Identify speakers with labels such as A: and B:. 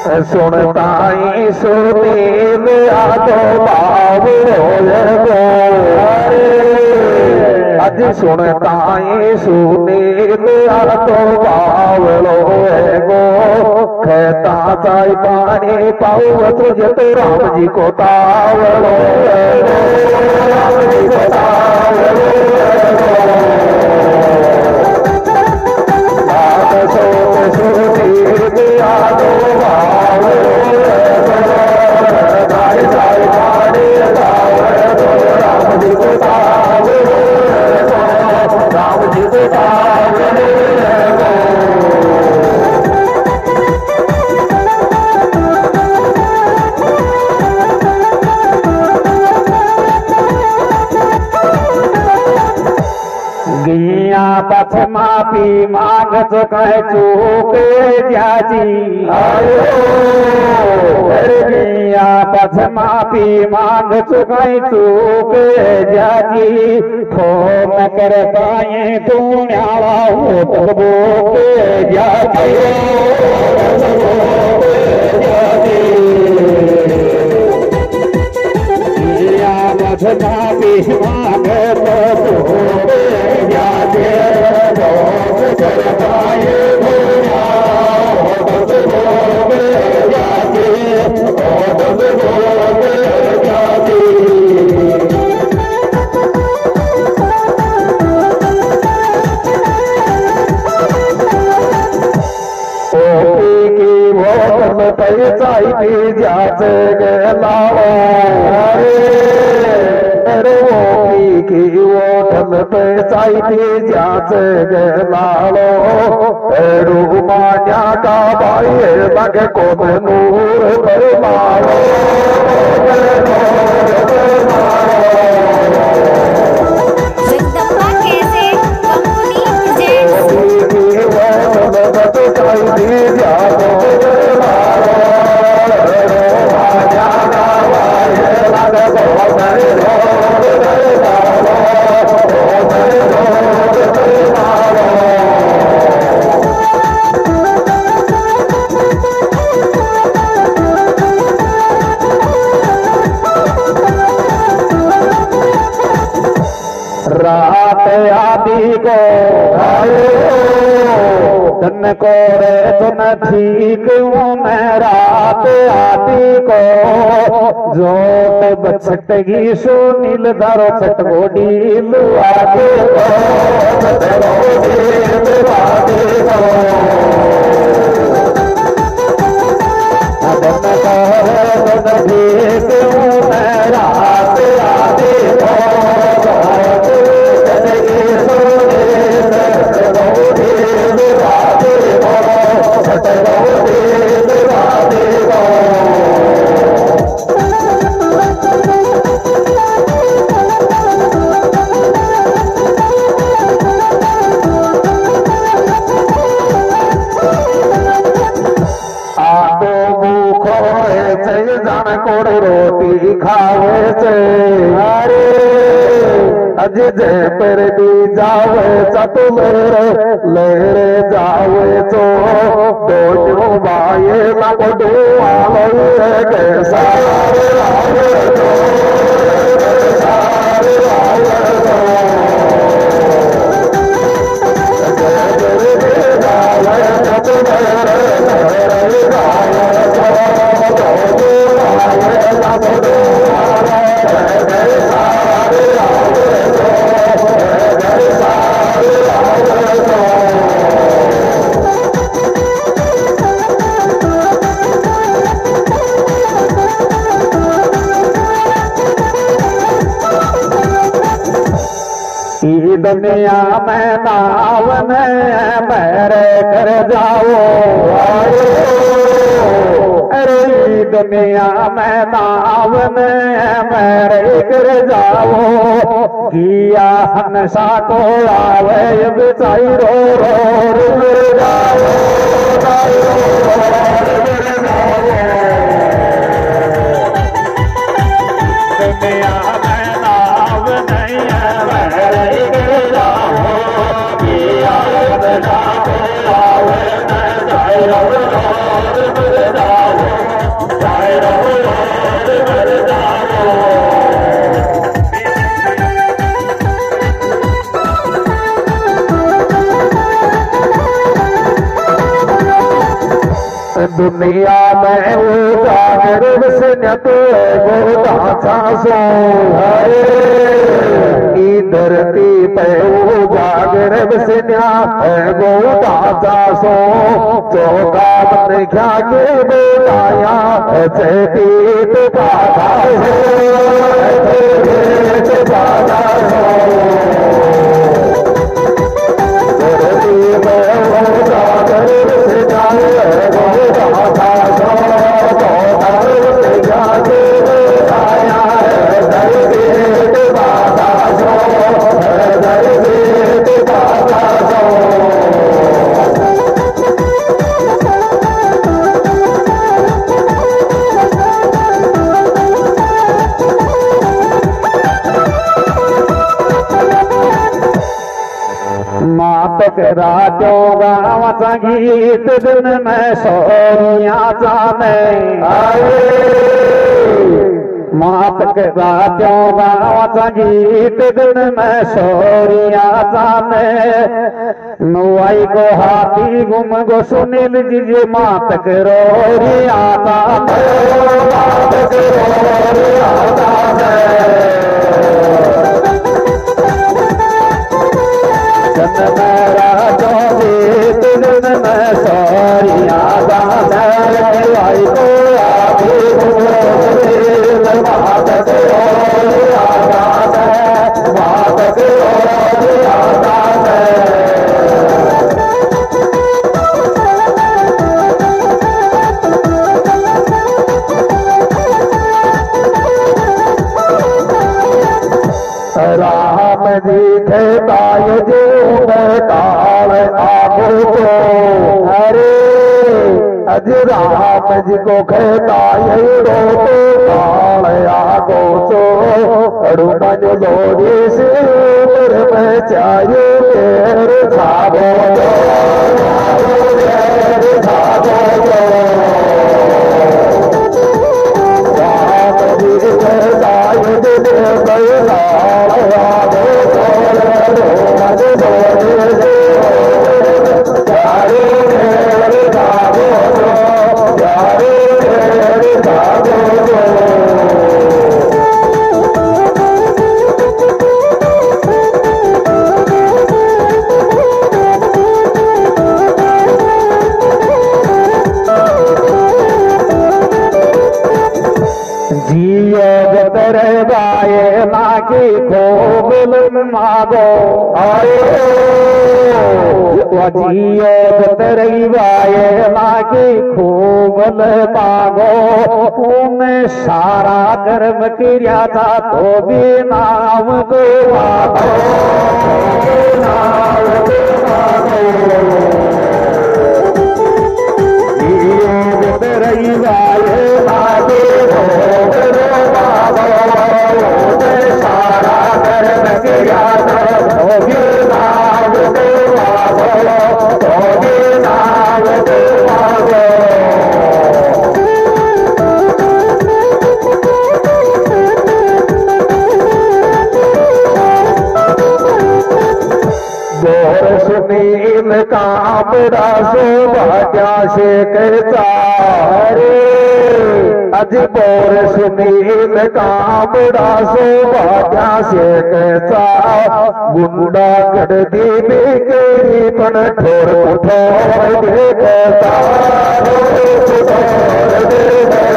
A: सुनताई सुनील आदो बावलो गो अज सुनताई सुनील आदो बावलो गो कहता ताई पानी पाऊ तुझे तो राम जी को तावलो राम जी को तावलो सुनील आदो पथमा पी मांगत कह चूके जाजी गिया पथमा पी मांगत कह चूके जाजी फोन कर पाए तू न्याला हो बोके जाजी गिया पथमा पी मांगत चूके जाजी पैसा जाच गलाओ की ओठन पैसा जाच गलाओ रूमाया का भाई लग को नूर परमाओ रात आदि को धन को रे तुम ठीक हूँ मैं रात आदि को जोत बछटगी सुनील धारो छटगोडी लुआदे रोटी खावे से अज जय पर भी जावे चतु लेरे जावे तो दोनों भाई लगो आलो कैसा दुनिया में नावन मेरे कर जाओ अरे दुनिया में नावन मेरे कर जाओ किया हंसा को आवे बिचाई रो रो जाओ दुनिया में नाव नहीं है दुनिया में वो जागर बसन्यत गोदा चासो ई धरती पे वो जागर बसन्या गोदा चासो चौका मन क्या के बताया चेतीत बाधा मातक राजो गावचा गीत दिन में सोनिया जाने मातक राजो गावचा गीत दिन में सोनिया जाने नुआई को हाथी गुम गो सुनील जी मातक रोरिया जाने मातक रोरिया जाने मेरा जो गीत दिन में सोरिया जाने लाई को आधी मातक रोरिया जाने मातक रोरिया जाने राम जी थे ताय जो ताल आगो तो अरे अज राम जी को खेताय रो ताल आगो तो अड़ू मन जोड़ी से में चाहिए तेरे छागो राम जी खेताय मागी खोबल मागो आए वजियो तरई वाये मागी खोबल मागो उन्हें सारा कर्म किया था तो भी नाम को मागो नाम को मागो तरई वाये मागी खोबल मागो सारा कर्म किया तो भी नाम को मागो तो भी नाम को मागो गोर सुनील कामड़ा शोभा से कहता रे अज बोर सुनील कामड़ा शोभा से कहता गुंडा गढ़दी बेकेरी पण ठोर ठोर देखता